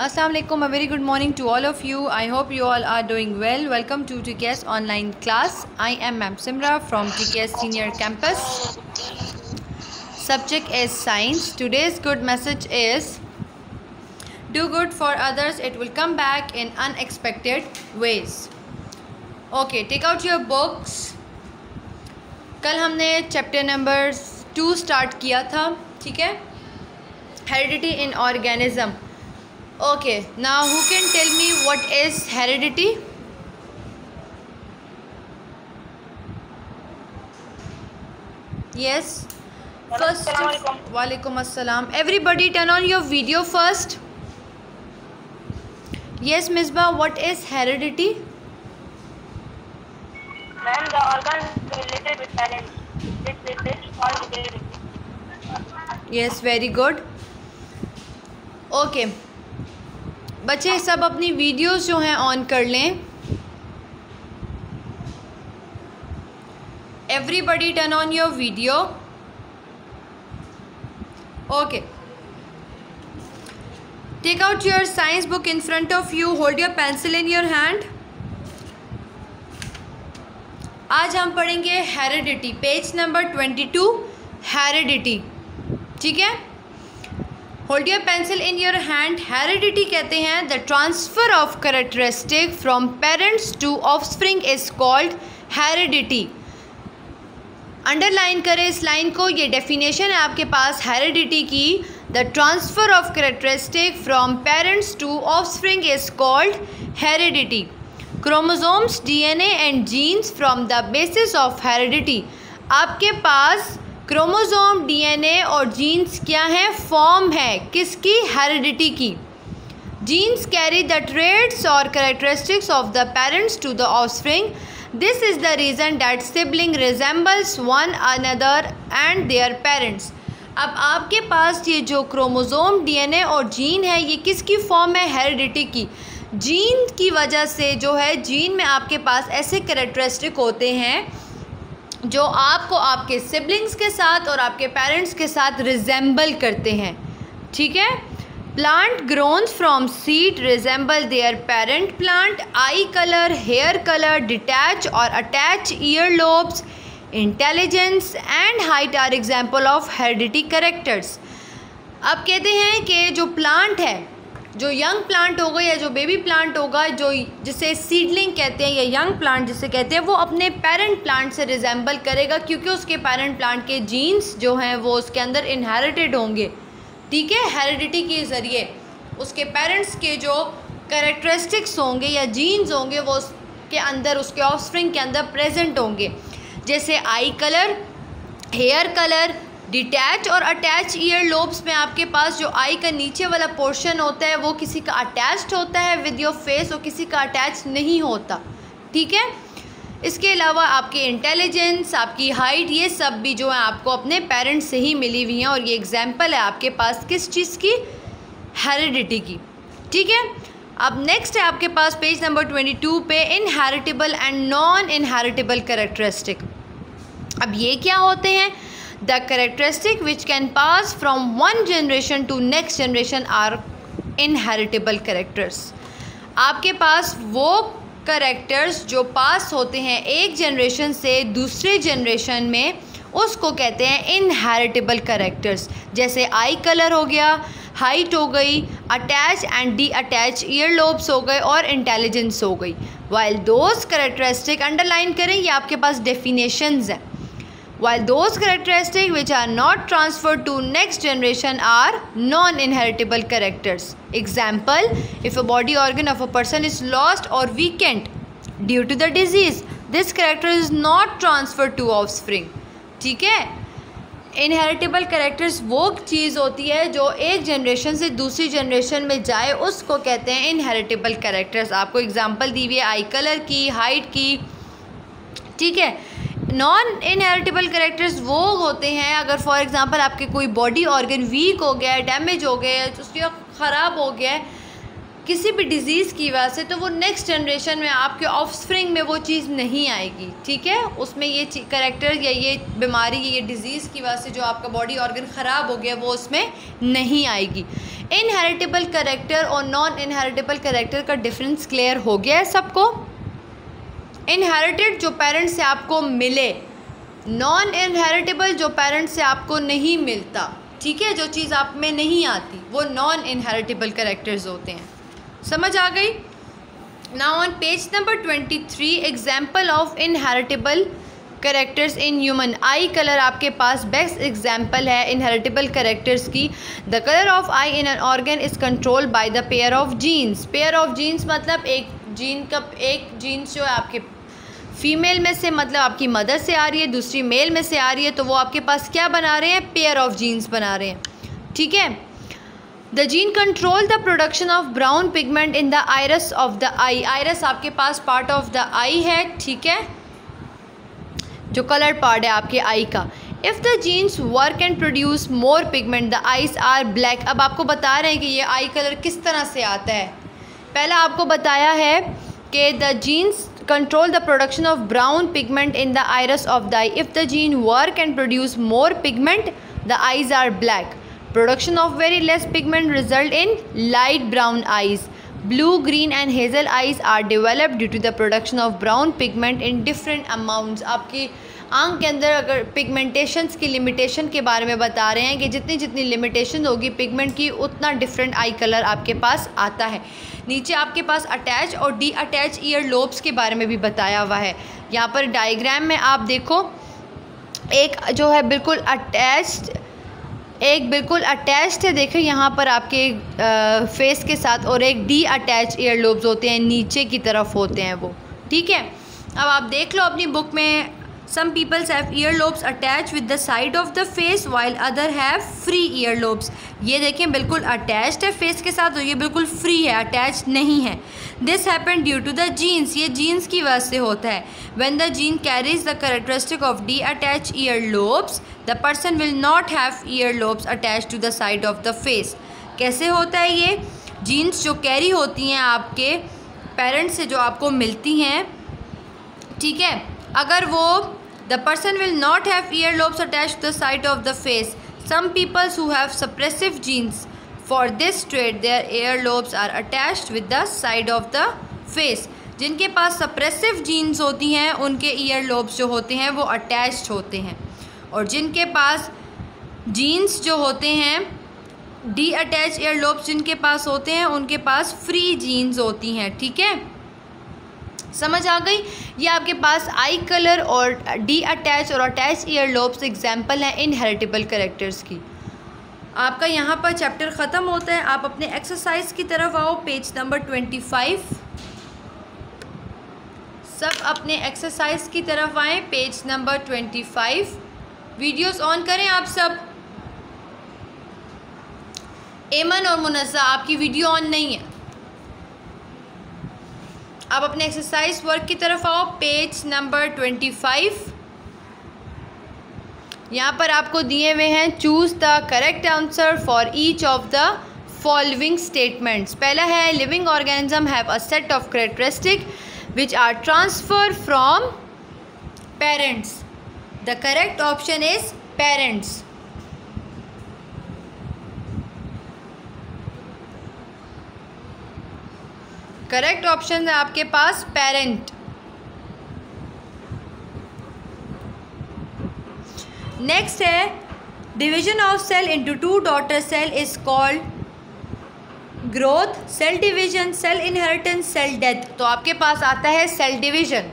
Assalamualaikum, a very good morning to all of you. I hope you all are doing well. Welcome to TKS online class. I am Ma'am Simra from TKS Senior Campus. Subject is science. Today's good message is do good for others, it will come back in unexpected ways. Okay, take out your books. कल हमने chapter number 2 start किया था, ठीक है, heredity in organism. Okay, now who can tell me what is heredity? Yes, first. Walaikum assalam. Everybody turn on your video first. Yes, Misbah, what is heredity? Ma'am, the organ related with parents. This all heredity. Yes, very good. Okay. बच्चे सब अपनी videos जो हैं on कर लें. Everybody turn on your video. Okay, take out your science book in front of you. Hold your pencil in your hand. आज हम पढ़ेंगे हेरिडिटी, पेज नंबर 22, हेरिडिटी. ठीक है, hold your pencil in your hand. Heredity कहते हैं the transfer of characteristic from parents to offspring is called heredity. Underline करें इस line को, ये डेफिनेशन है आपके पास हेरिडिटी की. The transfer of characteristic from parents to offspring is called heredity. Chromosomes, DNA and genes from the basis of heredity. आपके पास क्रोमोसोम, डीएनए और जीन्स क्या है? फॉर्म है किसकी? हेरिडिटी की. जीन्स कैरी द ट्रेट्स और characteristics of the parents to the offspring. This is the reason that sibling resembles one another and their parents. अब आपके पास ये जो क्रोमोसोम, डीएनए और जीन है, ये किसकी फॉर्म है? हेरिडिटी की. जीन की वजह से जो है, जीन में आपके पास ऐसे कैरेक्टरिस्टिक होते हैं जो आपको आपके सिबलिंग्स के साथ और आपके पेरेंट्स के साथ रिजेंबल करते हैं. ठीक है. Plant grown from seed resemble their parent plant. Eye colour, hair colour, detach और attach ear lobes, intelligence and height are example of heredity characters. अब कहते हैं कि जो प्लांट है, जो यंग प्लांट होगा या जो बेबी प्लांट होगा, जो जिसे सीडलिंग कहते हैं या यंग प्लांट जिसे कहते हैं, वो अपने पेरेंट प्लांट से रिजेंबल करेगा क्योंकि उसके पेरेंट प्लांट के जीन्स जो हैं वो उसके अंदर इनहेरिटेड होंगे. ठीक है, हेरिडिटी के ज़रिए उसके पेरेंट्स के जो कैरेक्टरिस्टिक्स होंगे या जीन्स होंगे वो उसके अंदर, उसके ऑफस्प्रिंग के अंदर प्रेजेंट होंगे. जैसे eye colour, hair colour, detach और अटैच ईयर लोब्स में आपके पास जो आई का नीचे वाला पोर्शन होता है वो किसी का अटैच्ड होता है विद योर फेस और किसी का अटैच नहीं होता. ठीक है. इसके अलावा आपके इंटेलिजेंस, आपकी हाइट, ये सब भी जो है आपको अपने पेरेंट्स से ही मिली हुई हैं और ये एग्जाम्पल है आपके पास किस चीज़ की? हेरिडिटी की. ठीक है. अब नेक्स्ट है आपके पास पेज नंबर 22 पे inheritable and non inheritable characteristic. अब ये क्या होते हैं? The characteristic which can pass from one generation to next generation are inheritable characters. आपके पास वो कैरेक्टर्स जो पास होते हैं एक जनरेशन से दूसरे जनरेशन में, उसको कहते हैं इनहेरिटेबल कैरेक्टर्स. जैसे आई कलर हो गया, हाइट हो गई, attach and detach ear lobes हो गए और इंटेलिजेंस हो गई. वाइल दोज कैरेक्टरिस्टिक, अंडरलाइन करें, ये आपके पास डेफिनेशंस हैं. While those characteristics which are not transferred to next generation are non-inheritable characters. Example, if a body organ of a person is lost or weakened due to the disease, this character is not transferred to offspring. ठीक है. Inheritable characters वो चीज़ होती है जो एक generation से दूसरी generation में जाए, उसको कहते हैं इनहेरिटेबल कैरेक्टर्स. आपको एग्जांपल दी हुई है आई कलर की, हाइट की. ठीक है. नॉन इनहेरिटेबल कैरेक्टर्स वो होते हैं अगर फॉर एग्जांपल आपके कोई बॉडी ऑर्गन वीक हो गया है, डैमेज हो गया है, उसका ख़राब हो गया है, किसी भी डिज़ीज़ की वजह से, तो वो नेक्स्ट जनरेशन में आपके ऑफस्प्रिंग में वो चीज़ नहीं आएगी, ठीक है। उसमें ये करैक्टर या ये बीमारी या ये डिज़ीज़ की वजह से जो आपका बॉडी ऑर्गन ख़राब हो गया वो उसमें नहीं आएगी। इनहेरिटेबल करैक्टर और नॉन इनहेरिटेबल करैक्टर का डिफरेंस क्लियर हो गया है सबको। इनहेरिटेड जो पेरेंट्स से आपको मिले, नॉन इनहेरिटेबल जो पेरेंट्स से आपको नहीं मिलता, ठीक है, जो चीज़ आप में नहीं आती, वो नॉन इनहेरिटेबल करैक्टर्स होते हैं। समझ आ गई। Now on page number 23 example of inheritable characters in human. Eye colour आपके पास बेस्ट एग्जाम्पल है इनहेरिटेबल करेक्टर्स की। The colour of eye in an organ is controlled by the pair of genes. Pair of genes मतलब एक jeans जो है आपके female में से, मतलब आपकी मदर से आ रही है, दूसरी मेल में से आ रही है, तो वो आपके पास क्या बना रहे हैं, पेयर ऑफ जीन्स बना रहे हैं, ठीक है। The gene control the production of brown pigment in the iris of the eye. Iris आपके पास पार्ट ऑफ द आई है, ठीक है, जो कलर पार्ट है आपके आई का। If the genes work and produce more pigment the eyes are black. अब आपको बता रहे हैं कि ये आई कलर किस तरह से आता है। पहला आपको बताया है कि the genes control the production of brown pigment in the iris of the eye. If the gene work and produce more pigment, the eyes are black. Production of very less pigment result in light brown eyes. Blue, green and hazel eyes are developed due to the production of brown pigment in different amounts. आपकी आँख के अंदर अगर pigmentations की limitation के बारे में बता रहे हैं कि जितनी जितनी लिमिटेशन होगी पिगमेंट की, उतना डिफरेंट आई कलर आपके पास आता है। नीचे आपके पास अटैच और डी अटैच ईयर लोब्स के बारे में भी बताया हुआ है। यहाँ पर डायग्राम में आप देखो, एक जो है बिल्कुल अटैच्ड, एक बिल्कुल अटैच्ड है, देखो यहाँ पर आपके फेस के साथ, और एक डी अटैच ईयर लोब्स होते हैं, नीचे की तरफ होते हैं वो, ठीक है। अब आप देख लो अपनी बुक में, some peoples have earlobes attached with the side of the face while other have free earlobes. ये देखें बिल्कुल अटैच्ड है फेस के साथ, और ये बिल्कुल फ्री है, अटैच्ड नहीं है। This happened due to the genes. ये जीन्स की वजह से होता है। When the gene carries the characteristic of detached earlobes, the person will not have earlobes attached to the side of the face. कैसे होता है ये? जीन्स जो कैरी होती हैं आपके पेरेंट्स से, जो आपको मिलती हैं, ठीक है, अगर वो the person will not have earlobes attached to the side of the face. Some people who have suppressive genes for this trait, their earlobes are attached with the side of the face. जिनके पास suppressive genes होती हैं उनके earlobes जो होते हैं वो attached होते हैं, और जिनके पास genes जो होते हैं detached earlobes जिनके पास होते हैं उनके पास free genes होती हैं, ठीक है। समझ आ गई। ये आपके पास आई कलर और डी अटैच और अटैच ईयर लोब्स एग्जाम्पल हैं इनहेरिटेबल कैरेक्टर्स की। आपका यहाँ पर चैप्टर ख़त्म होता है। आप अपने एक्सरसाइज की तरफ आओ, पेज नंबर 25। सब अपने एक्सरसाइज की तरफ आएँ, पेज नंबर 25। वीडियोस ऑन करें आप सब। एमन और मुनज़्ज़ा आपकी वीडियो ऑन नहीं है। आप अपने एक्सरसाइज वर्क की तरफ आओ, पेज नंबर 25। यहाँ पर आपको दिए हुए हैं, choose the correct answer for each of the following statements. पहला है living organism have a set of characteristic which are transfer from parents. The correct option is parents. Correct option है आपके पास पेरेंट। नेक्स्ट है division of cell into two daughter cell is called growth, cell division, cell inheritance, cell death. तो आपके पास आता है cell division.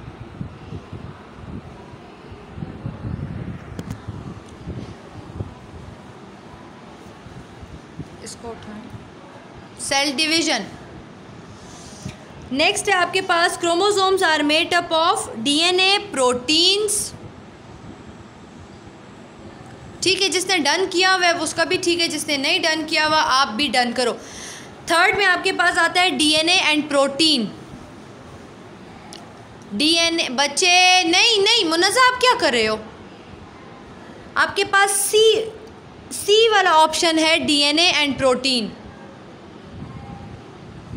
इसको उठाएं, सेल डिवीजन। नेक्स्ट है आपके पास chromosomes are made up of DNA, proteins, ठीक है। जिसने डन किया हुआ है उसका भी ठीक है, जिसने नहीं डन किया हुआ आप भी डन करो। थर्ड में आपके पास आता है डीएनए एंड प्रोटीन। डीएनए बच्चे नहीं मुनज़्ज़ा आप क्या कर रहे हो? आपके पास सी वाला ऑप्शन है DNA and protein.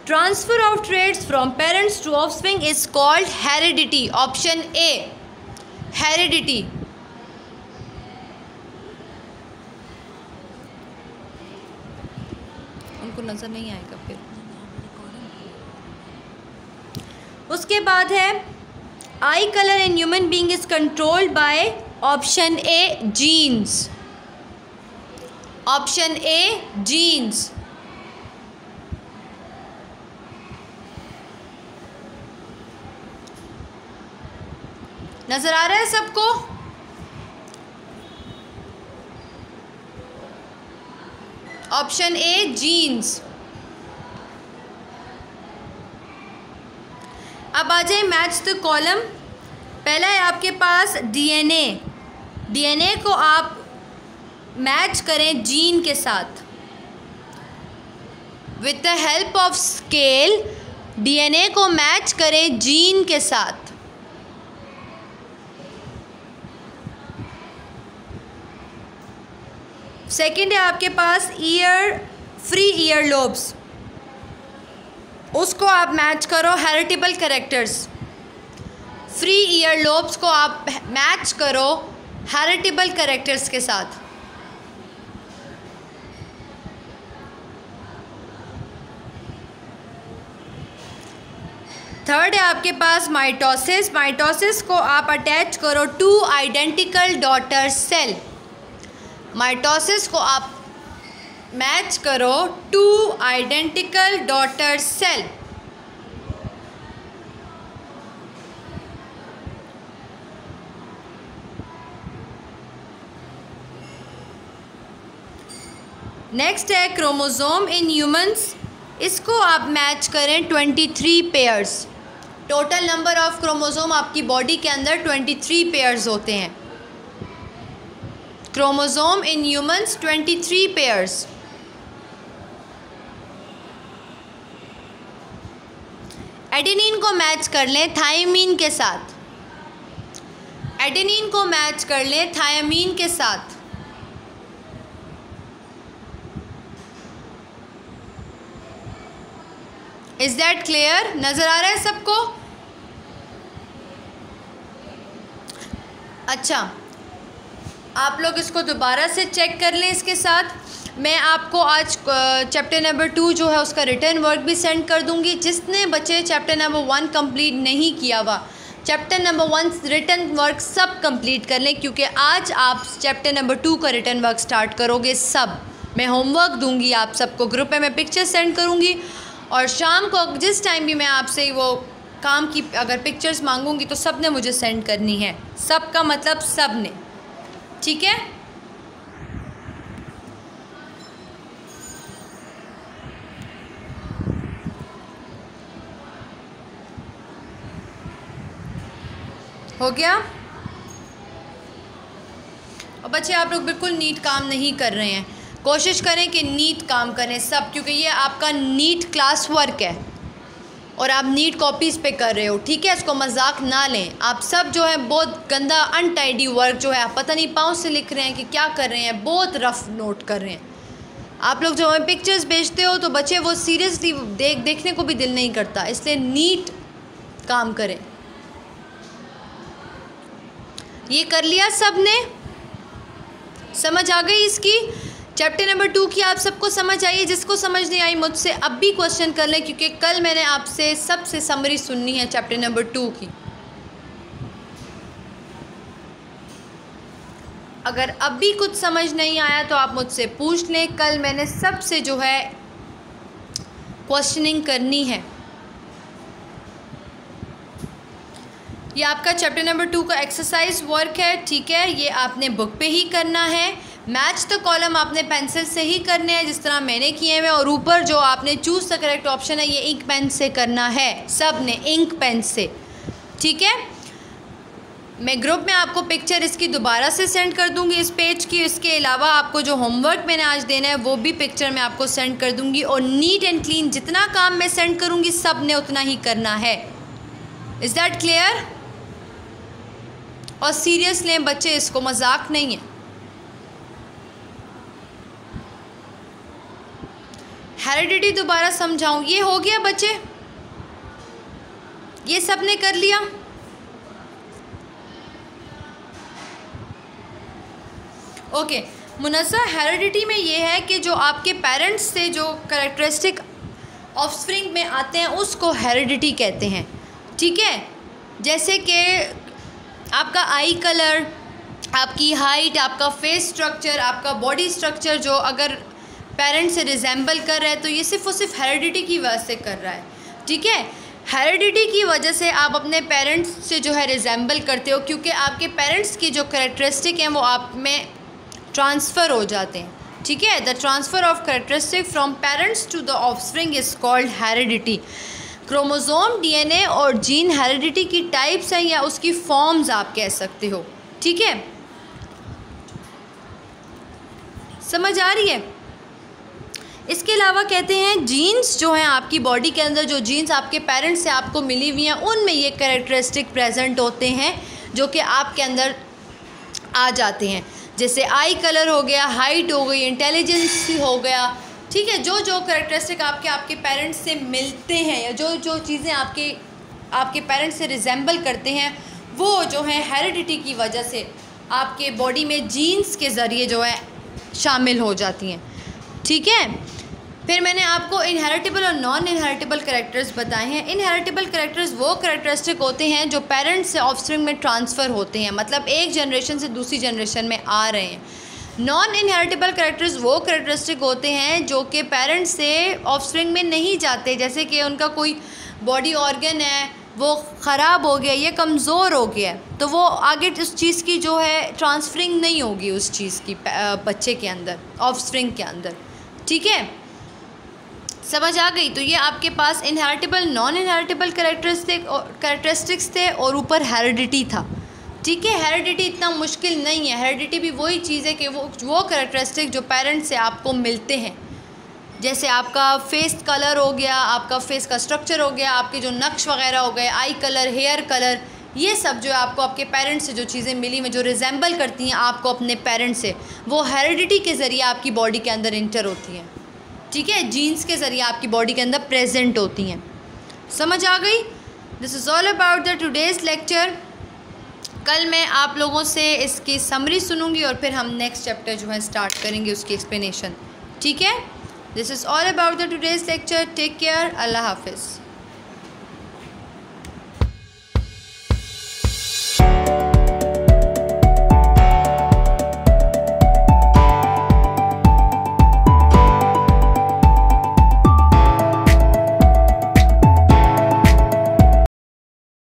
Transfer of traits from parents to offspring is called heredity. Option A heredity. उनको नजर नहीं आएगा फिर। उसके बाद है eye colour in human being is controlled by option A genes. Option A genes. नजर आ रहा है सबको? Option A genes. अब आ जाए मैच द कॉलम। पहला है आपके पास डीएनए। डीएनए को आप मैच करें जीन के साथ with the help of scale. DNA को मैच करें जीन के साथ। सेकंड है आपके पास ईयर, फ्री ईयर लोब्स, उसको आप मैच करो heritable characters. Free ear lobes को आप मैच करो हेरिटेबल कैरेक्टर्स के साथ। थर्ड है आपके पास माइटोसिस। माइटोसिस को आप अटैच करो two identical daughter cell. Mitosis को आप मैच करो two identical daughter cell. Next है क्रोमोसोम इन ह्यूमंस। इसको आप मैच करें 23 pairs. Total number of chromosome आपकी बॉडी के अंदर 23 पेयर्स होते हैं। Chromosome in humans 23 pairs. Adenine को मैच कर लें थायमीन के साथ। एडेनिन को मैच कर लें थायमीन के साथ। Is that clear? नज़र आ रहा है सबको? अच्छा, आप लोग इसको दोबारा से चेक कर लें। इसके साथ मैं आपको आज चैप्टर नंबर 2 जो है उसका रिटर्न वर्क भी सेंड कर दूंगी। जिसने बच्चे चैप्टर नंबर 1 कंप्लीट नहीं किया हुआ, चैप्टर नंबर 1 रिटर्न वर्क सब कंप्लीट कर लें, क्योंकि आज आप चैप्टर नंबर 2 का रिटर्न वर्क स्टार्ट करोगे। सब मैं होमवर्क दूंगी आप सबको, ग्रुप में मैं पिक्चर सेंड करूंगी, और शाम को जिस टाइम भी मैं आपसे वो काम की अगर पिक्चर्स मांगूंगी तो सब ने मुझे सेंड करनी है। सब का मतलब सब ने, ठीक है? हो गया? और बच्चे आप लोग बिल्कुल नीट काम नहीं कर रहे हैं। कोशिश करें कि नीट काम करें सब, क्योंकि ये आपका नीट क्लास वर्क है और आप नीट कॉपीज़ पे कर रहे हो, ठीक है? इसको मजाक ना लें। आप सब जो है बहुत गंदा अनटाइडी वर्क जो है, आप पता नहीं पाँव से लिख रहे हैं कि क्या कर रहे हैं, बहुत रफ नोट कर रहे हैं। आप लोग जो हमें पिक्चर्स भेजते हो तो बच्चे वो सीरियसली देखने को भी दिल नहीं करता, इसलिए नीट काम करें। ये कर लिया सब ने? समझ आ गई इसकी? चैप्टर नंबर 2 की आप सबको समझ आई? जिसको समझ नहीं आई मुझसे अब भी क्वेश्चन कर लें, क्योंकि कल मैंने आपसे सबसे समरी सुननी है चैप्टर नंबर 2 की। अगर अब भी कुछ समझ नहीं आया तो आप मुझसे पूछ लें। कल मैंने सबसे जो है क्वेश्चनिंग करनी है। ये आपका चैप्टर नंबर 2 का एक्सरसाइज वर्क है, ठीक है? ये आपने बुक पे ही करना है। मैच द कॉलम आपने पेंसिल से ही करने हैं जिस तरह मैंने किए हुए, और ऊपर जो आपने चूज़ द करेक्ट ऑप्शन है ये इंक पेन से करना है, सब ने इंक पेन से, ठीक है? मैं ग्रुप में आपको पिक्चर इसकी दोबारा से सेंड कर दूंगी इस पेज की। इसके अलावा आपको जो होमवर्क मैंने आज देना है वो भी पिक्चर में आपको सेंड कर दूंगी, और नीट एंड क्लीन जितना काम मैं सेंड करूंगी सब ने उतना ही करना है। Is that clear? और सीरियस लें बच्चे, इसको मजाक नहीं है। हेरिडिटी दोबारा समझाऊं? ये हो गया बच्चे, ये सब ने कर लिया? ओके मुनस्सा, हेरिडिटी में ये है कि जो आपके पेरेंट्स से जो कैरेक्टरिस्टिक ऑफस्प्रिंग में आते हैं उसको हेरिडिटी कहते हैं, ठीक है। जैसे कि आपका आई कलर, आपकी हाइट, आपका फेस स्ट्रक्चर, आपका बॉडी स्ट्रक्चर जो अगर पेरेंट्स से रिजेंबल कर रहा है तो ये सिर्फ और सिर्फ हेरिडिटी की वजह से कर रहा है, ठीक है। हेरिडिटी की वजह से आप अपने पेरेंट्स से जो है रिजेंबल करते हो, क्योंकि आपके पेरेंट्स की जो कैरेक्टरिस्टिक हैं वो आप में ट्रांसफ़र हो जाते हैं, ठीक है। The transfer of characteristic from parents to the offspring is called heredity. Chromosome, DNA और जीन हेरिडिटी की टाइप्स हैं या उसकी फॉर्म्स आप कह सकते हो, ठीक है। समझ आ रही है? इसके अलावा कहते हैं जीन्स जो हैं आपकी बॉडी के अंदर, जो जीन्स आपके पेरेंट्स से आपको मिली हुई हैं उनमें ये कैरेक्टरिस्टिक प्रेजेंट होते हैं जो कि आपके अंदर आ जाते हैं। जैसे आई कलर हो गया, हाइट हो गई, इंटेलिजेंस हो गया, ठीक है। जो जो कैरेक्टरिस्टिक आपके पेरेंट्स से मिलते हैं या जो जो चीज़ें आपके पेरेंट्स से रिजेंबल करते हैं वो जो है हेरिडिटी की वजह से आपके बॉडी में जीन्स के ज़रिए जो है शामिल हो जाती हैं, ठीक है। फिर मैंने आपको इनहेरिटेबल और नॉन इनहेरिटेबल कैरेक्टर्स बताए हैं। इनहेरिटेबल कैरेक्टर्स वो कैरेक्टरिस्टिक होते हैं जो पेरेंट्स से ऑफस्प्रिंग में ट्रांसफ़र होते हैं, मतलब एक जनरेशन से दूसरी जनरेशन में आ रहे हैं। नॉन इनहेरिटेबल कैरेक्टर्स वो कैरेक्टरिस्टिक होते हैं जो कि पेरेंट्स से ऑफस्प्रिंग में नहीं जाते, जैसे कि उनका कोई बॉडी ऑर्गन है वो ख़राब हो गया, ये कमज़ोर हो गया, तो वो आगे उस चीज़ की जो है ट्रांसफरिंग नहीं होगी उस चीज़ की बच्चे के अंदर, ऑफस्प्रिंग के अंदर, ठीक है। समझ आ गई? तो ये आपके पास इनहेरिटेबल, नॉन इनहेरिटेबल कैरेक्टरिस्टिक्स थे और ऊपर हेरिडिटी था, ठीक है। हेरिडिटी इतना मुश्किल नहीं है। हेरिडिटी भी वही चीज़ है कि वो कैरेक्टरिस्टिक जो पेरेंट्स से आपको मिलते हैं, जैसे आपका फेस कलर हो गया, आपका फेस का स्ट्रक्चर हो गया, आपके जो नक्श वगैरह हो गए, आई कलर, हेयर कलर, ये सब जो है आपको आपके पेरेंट्स से जो चीज़ें मिली हुई जो रिजेंबल करती हैं आपको अपने पेरेंट्स से, वो हेरिडिटी के ज़रिए आपकी बॉडी के अंदर इंटर होती हैं, ठीक है। जीन्स के ज़रिए आपकी बॉडी के अंदर प्रेजेंट होती हैं। समझ आ गई? This is all about the today's lecture. कल मैं आप लोगों से इसकी समरी सुनूंगी और फिर हम नेक्स्ट चैप्टर जो है स्टार्ट करेंगे उसकी एक्सप्लेनेशन, ठीक है। This is all about the today's lecture. Take care. अल्लाह हाफिज़।